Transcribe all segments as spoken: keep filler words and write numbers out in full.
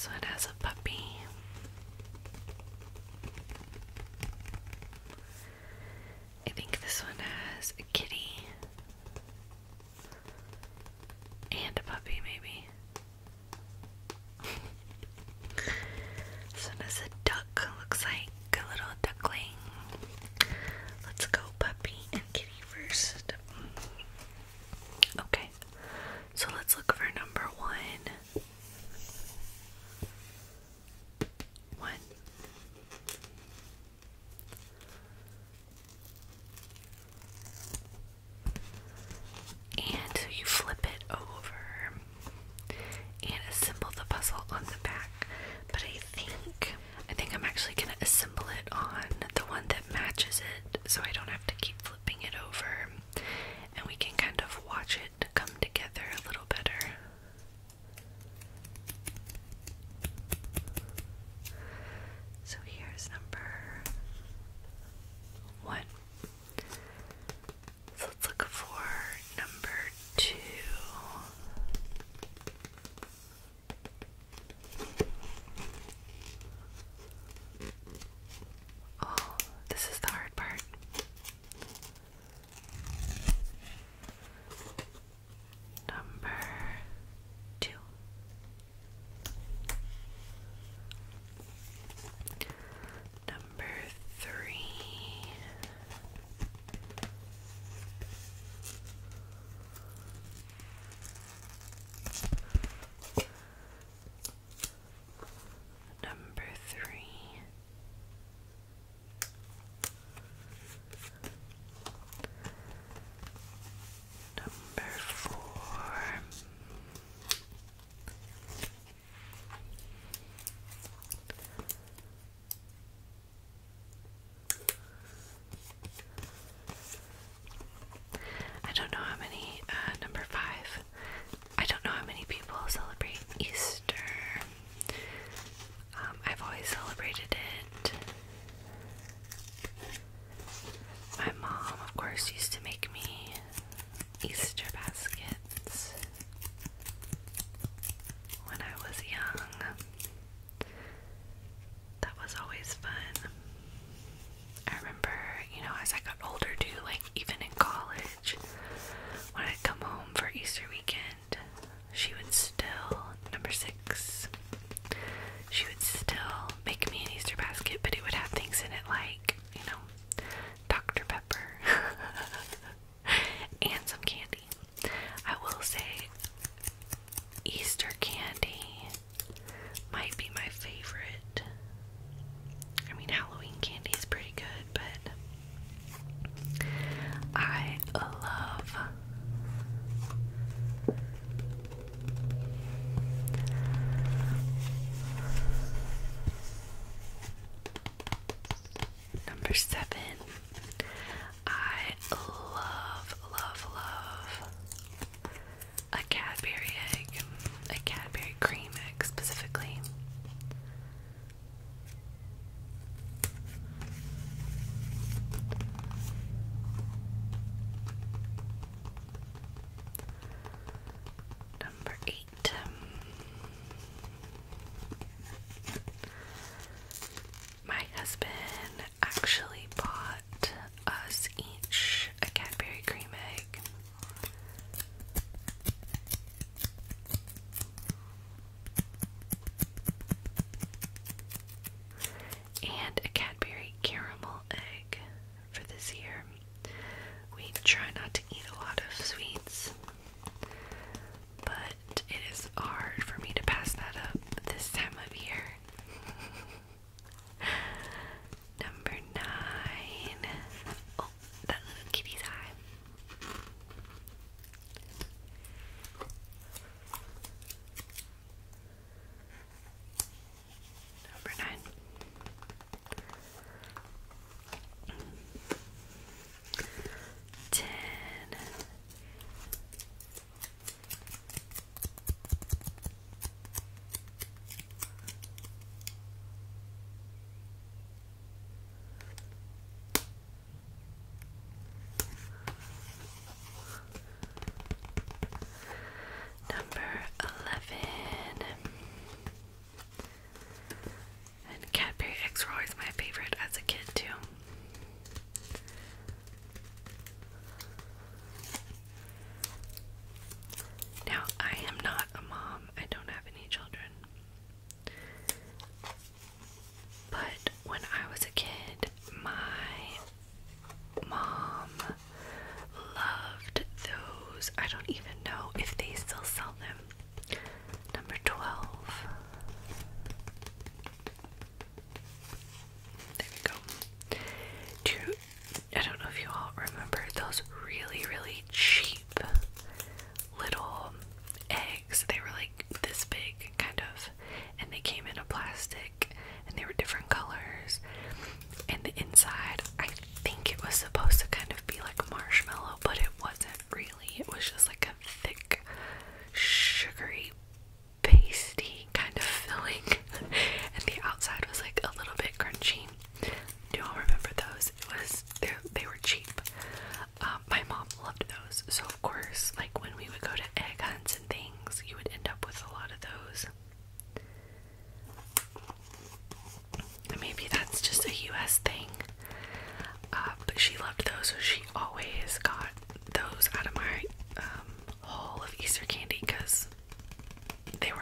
This one has a puppy. I think this one has a kitty and a puppy, maybe. This one has a duck, looks like a little duckling. Let's go puppy and kitty first. Okay, so let's look for number one. One.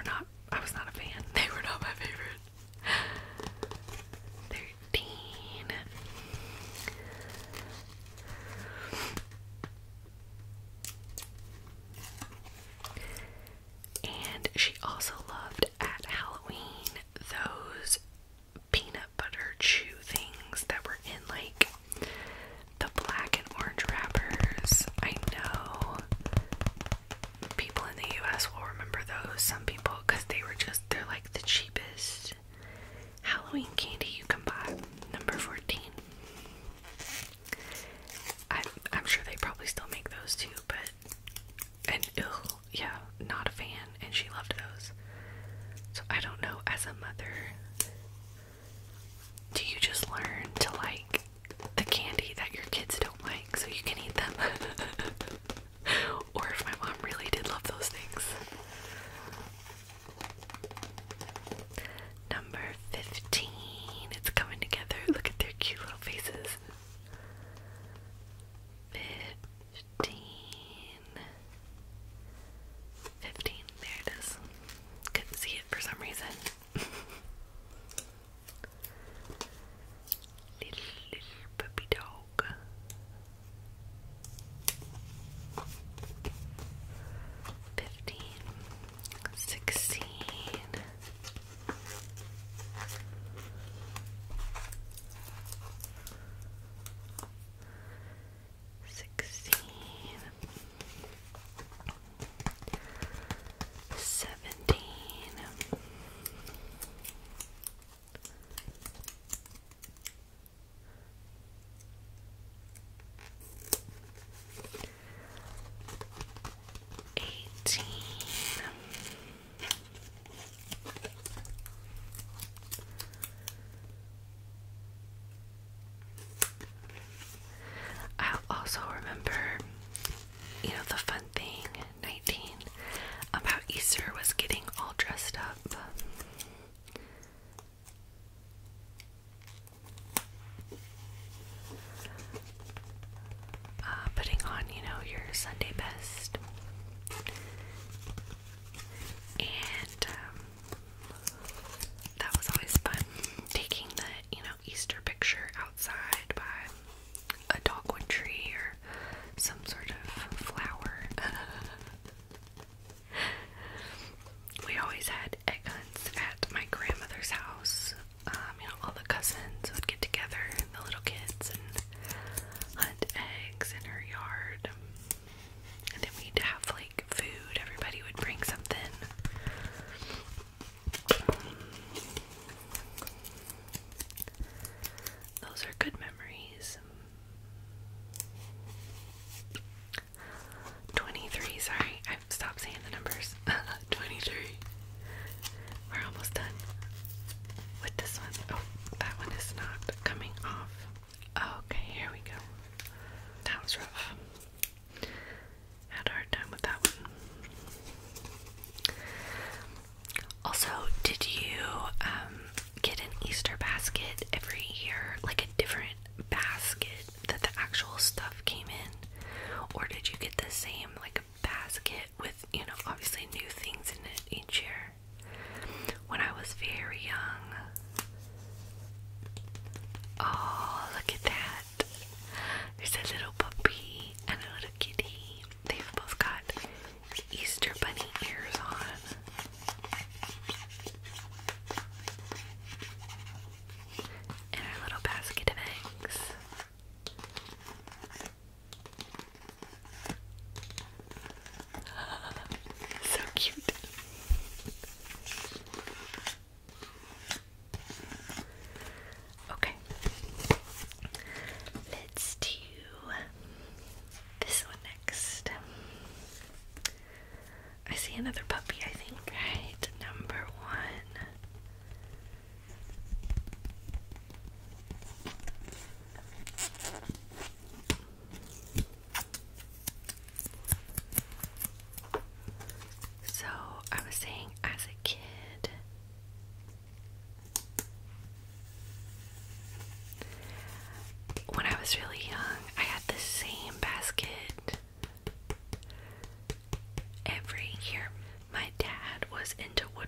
were not, I was not a fan. They were not my favorite. thirteen. And she also loved at Halloween those peanut butter chew things that were in like the black and orange wrappers. I know people in the U S will remember those. Some people, because they were just, they're like the cheapest Halloween candy you can buy. Number fourteen. I, I'm sure they probably still make those too, but, and ugh, yeah, not a fan, and she loved those. So I don't know, as a mother, do you just learn to like the candy that your kids don't like so you can eat them? Or if my mom really did love those things. Number fifteen. It's coming together. Look at their cute little faces. fifteen. fifteen. There it is. Couldn't see it for some reason. Little, little puppy dog. Fifteen. Sixteen. Sixteen. Seventeen. Eighteen. I also remember, you know, the fun thing, nineteen, about Easter was getting all dressed up. Uh, putting on, you know, your Sunday best. And um, that was always fun. Taking the, you know, Easter picture outside by a dogwood tree or some sort of flower. We always had egg hunts at my grandmother's house. Um, you know, all the cousins would get together, and the little kids, and hunt eggs in her yard. And then we'd have like food. Everybody would bring something. Those are good memories. twenty-three, sorry, I've stopped saying the numbers. twenty-three. We're almost done with this one. Oh, that one is not coming off. Okay, here we go. That was rough. Had a hard time with that one. Also, did you um, get an Easter basket every year? Like a different basket that the actual stuff came in? Or did you get the same, like, basket with, you know, obviously new things in it each year? When I was very young. Oh, look at that. There's a little puppy and a little kitty. They've both got Easter bunny ears on. And our little basket of eggs. So cute. Okay. Let's do this one next. I see another puppy, I think, right? Number one. So, I was saying, as a kid, when I was really young, I had the same basket every year. My dad was into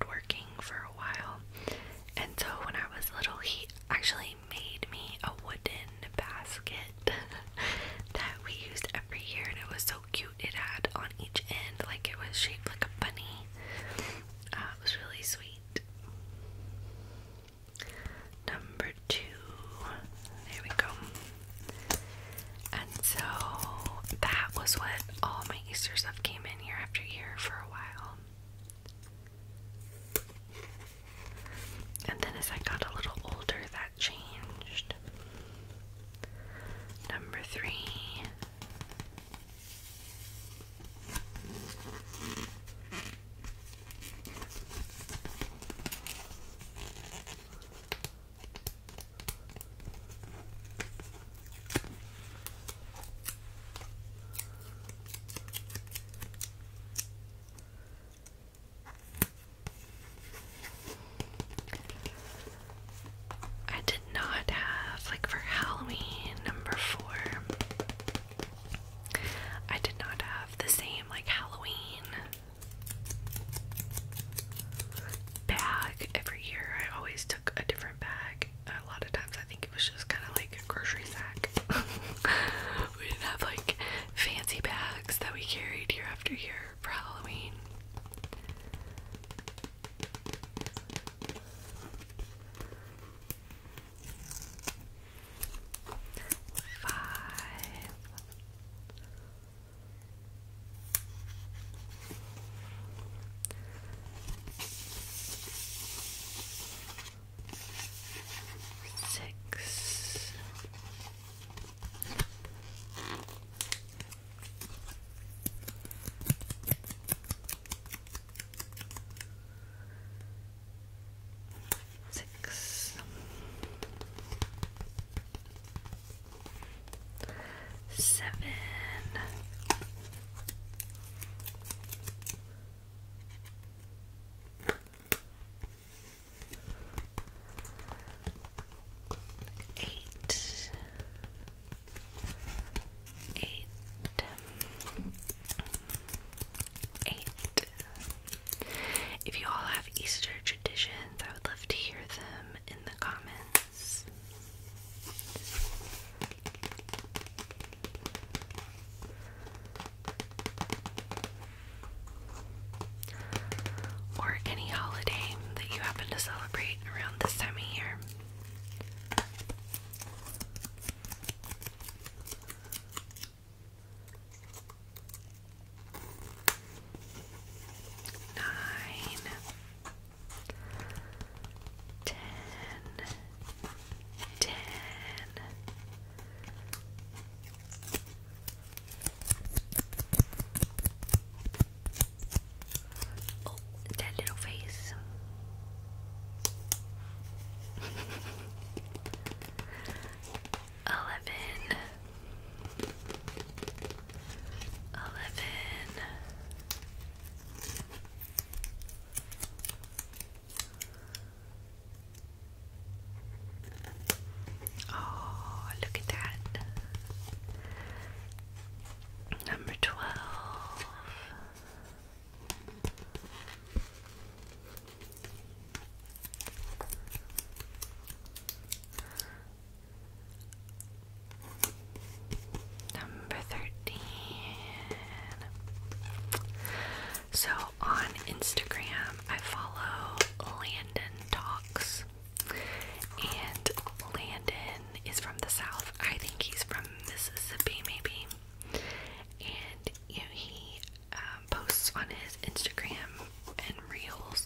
if you all have Easter traditions, I would love to hear them in the comments. Or any holiday that you happen to celebrate around this time of year. Nine, ten, ten. Oh, that little face. Eleven, eleven, oh, look at that. Number twelve. Number thirteen. So on Instagram, I follow Landon Talks, and Landon is from the South. I think he's from Mississippi, maybe. And you know, he um, posts on his Instagram and Reels.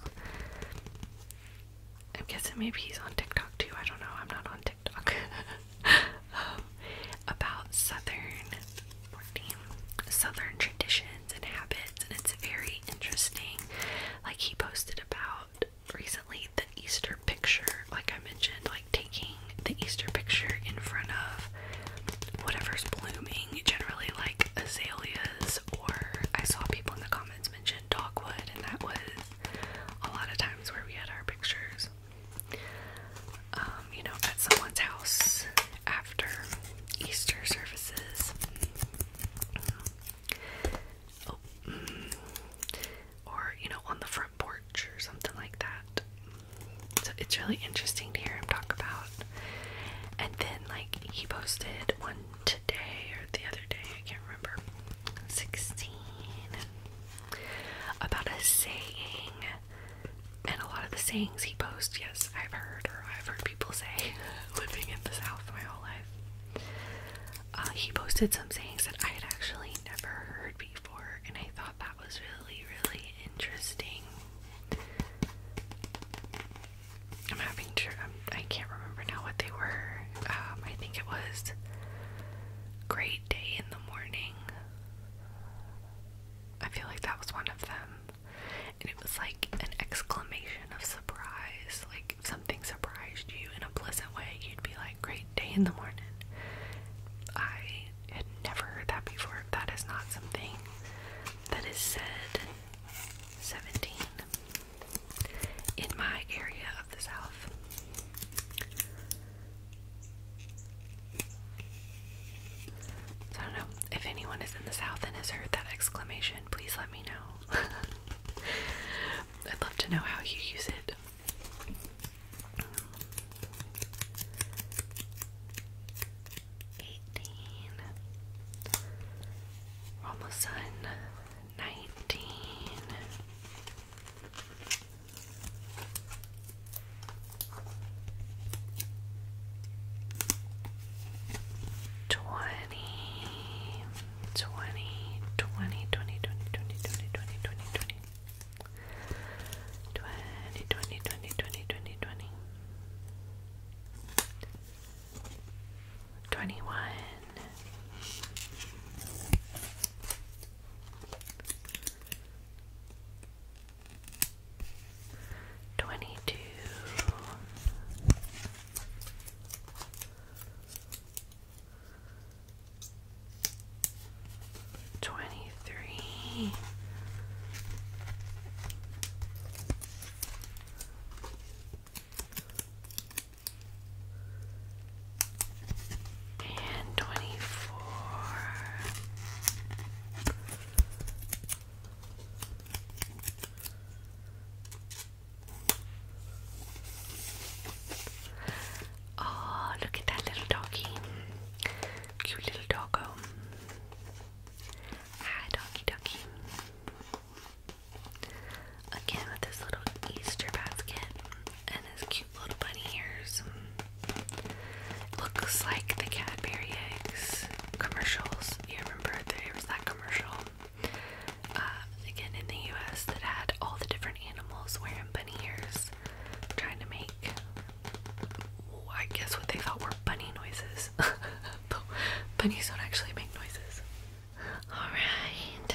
I'm guessing maybe he's on TikTok too. I don't know. I'm not on TikTok. um, about Southern, Southern traditions and habits, and it's very interesting. Like, he posted about recently the Easter picture, like I mentioned, like taking the Easter picture in front of whatever's blooming, generally like azaleas, or I saw people in the comments mention dogwood, and that was a lot of times where we had our pictures. Um, you know, at someone's house after Easter services. Oh, mm, or, you know, on the front porch or something like that. So it's really interesting to hear him talk about. And then, like, he posted one today or the other day, I can't remember, sixteen, about a saying. And a lot of the sayings he posts, yes, I've heard, or I've heard people say, living in the South my whole life. Uh, he posted some sayings that I had actually never heard before, and I thought that was really, really interesting. I'm having to, um, I can't remember now what they were. Um, I think it was great day in the morning. I feel like that was one of them. And it was like an exclamation of surprise. Like, if something surprised you in a pleasant way, you'd be like, great day in the morning. I had never heard that before. That is not something that is said. seventeen. In my area of the South. So I don't know. If anyone is in the South and has heard that exclamation, please let me know. I'd love to know how you use it. bunnies don't actually make noises. Alright.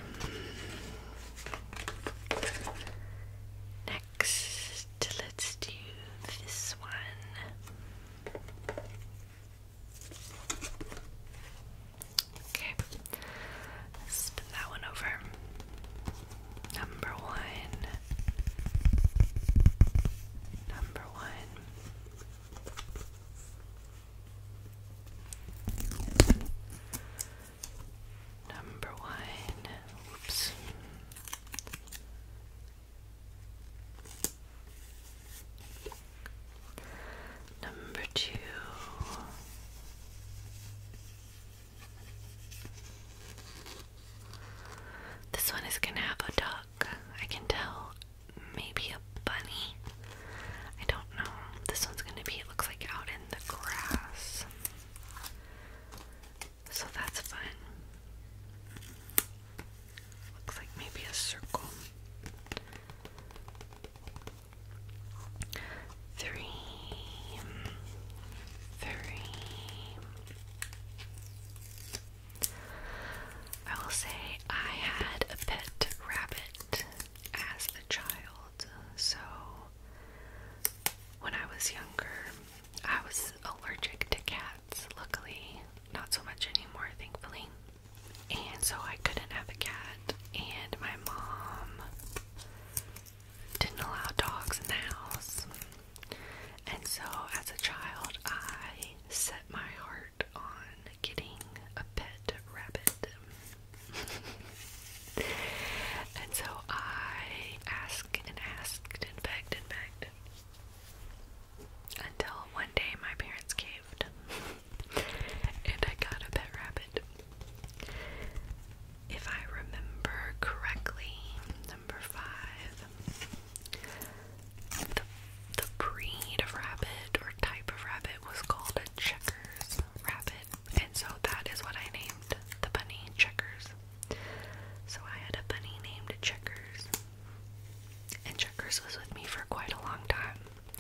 Next, let's do this one. Okay. Spin that one over. Number one. Number one. Number one. Whoops. Number two. This one is gonna have a duck. I can tell. Maybe a bunny. I don't know. This one's gonna be, it looks like out in the grass. So that's fun. Looks like maybe a circle. Three. Three. I will say I had a pet rabbit as a child, so when I was younger, I was allergic to cats. Luckily, not so much anymore, thankfully. And so I couldn't have a cat, and my mom didn't allow dogs in the house. And so as a child, I set my heart on getting a pet rabbit. And so I asked and asked and begged and begged until one day my parents caved and I got a pet rabbit. If I remember correctly, number five, the, the breed of rabbit or type of rabbit was called a Checkers rabbit, and so that is what I named the bunny, Checkers. So I had a bunny named Checkers, and Checkers was with me for quite a long time.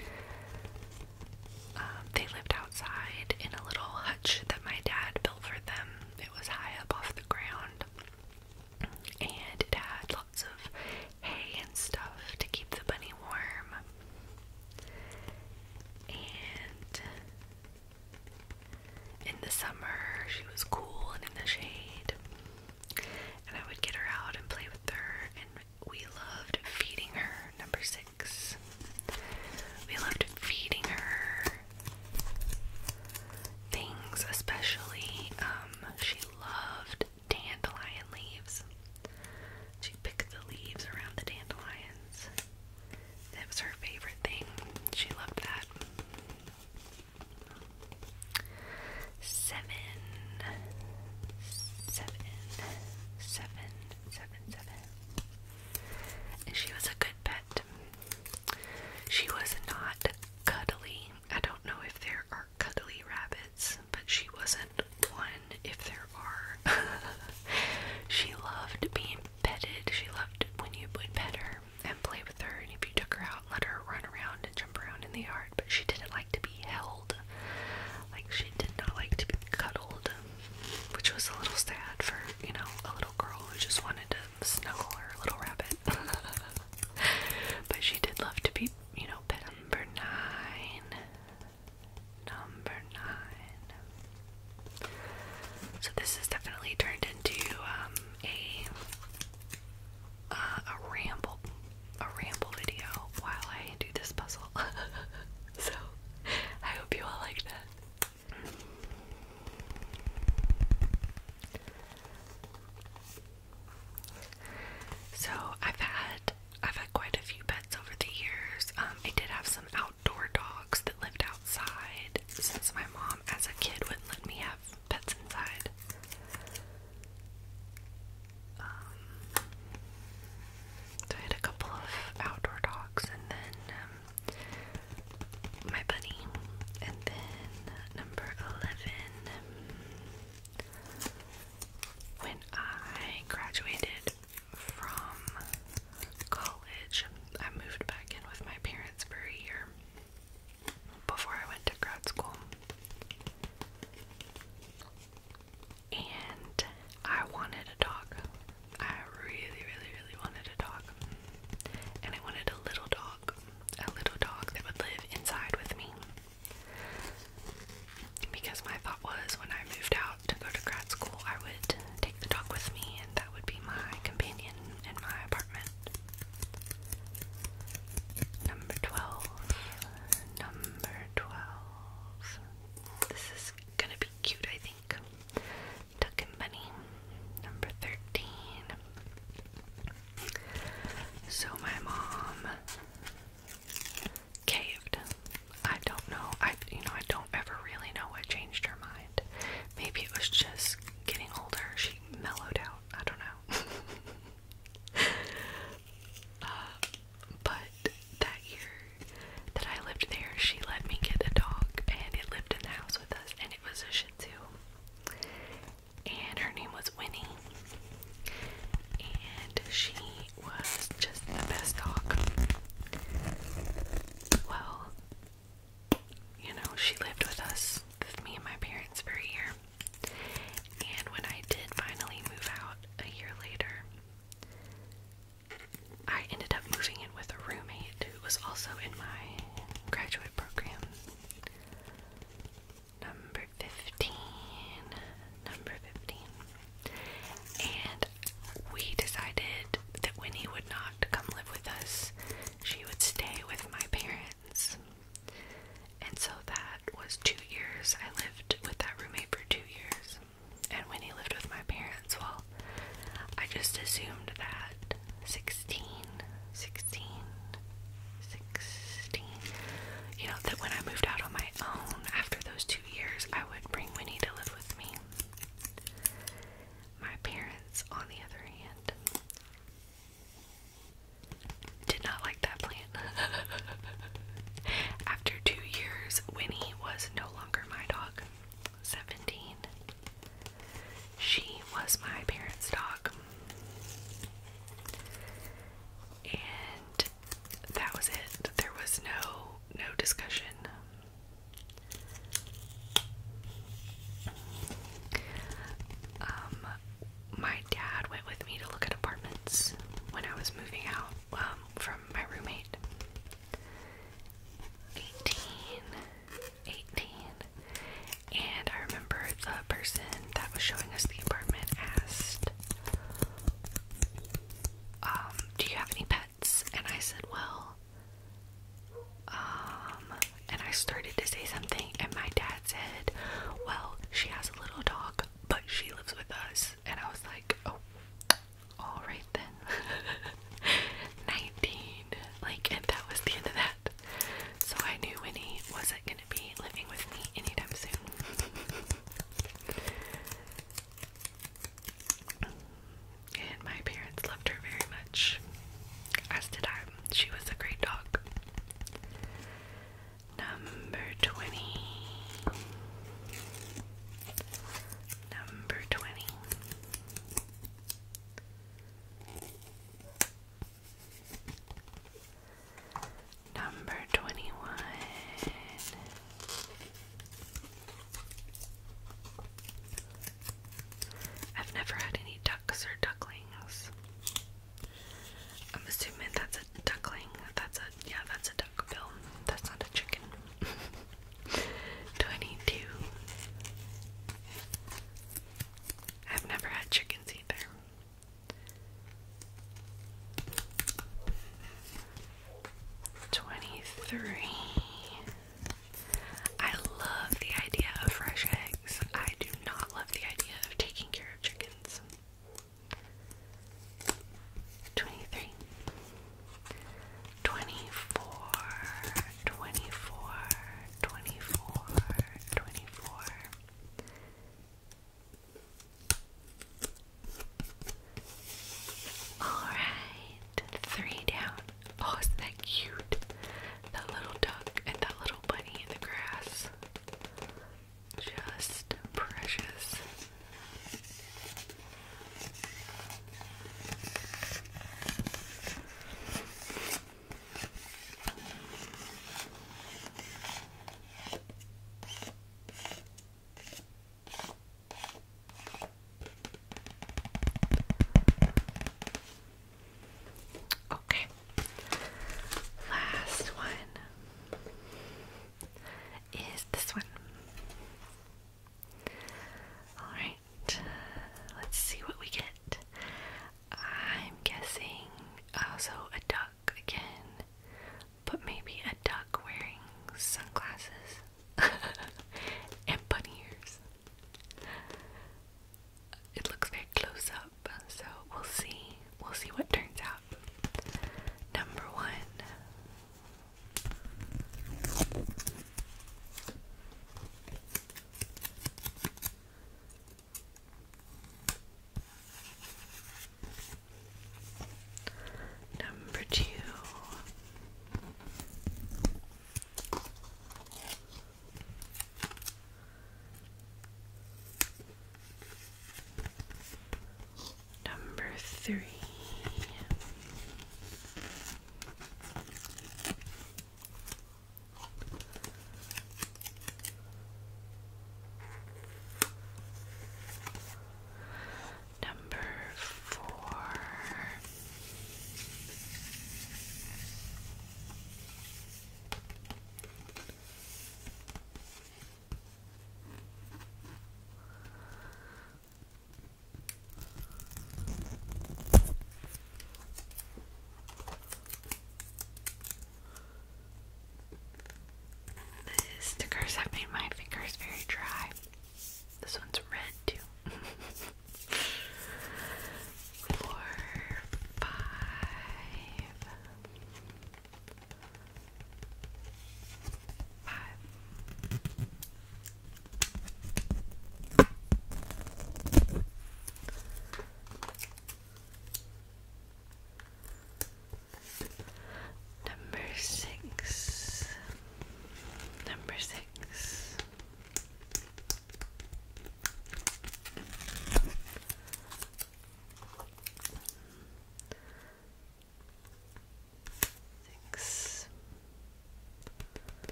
Um, they lived outside in a little hutch that my dad built for them. It was high up off the ground, and it had lots of hay and stuff to keep the bunny warm. And in the summer, she was cool and in the shade, and I would get her out and play with her, and we loved feeding her. Number six. We loved feeding her things, especially, um, she loved started to say something, and my dad said, well, she has a little dog, but she lives with us. And I was like, oh, alright then. nineteen, like, and that was the end of that. So I knew Winnie wasn't going to be living with me anytime soon. And my parents loved her very much, as did I. She was a great dog. Number twenty. Number twenty. Number twenty-one. I've never had any ducks or ducklings. I'm assuming that's a duckling. That's a, yeah, that's a duckbill. That's not a chicken. twenty-two. I've never had chickens either. twenty-three. I love the idea of fresh eggs. I do not love the idea of taking care of chickens. twenty-three. twenty-four. twenty-four. twenty-four. twenty-four. Alright, three down. Oh, isn't that cute? That little duck and that little bunny in the grass. Just precious. Okay, last one is this one. Alright, let's see what we get. I'm guessing also a duck again, but maybe a duck wearing sunglasses and bunny ears. It looks very close up, so we'll see. We'll see what turns out. Number one. Number two. Number three.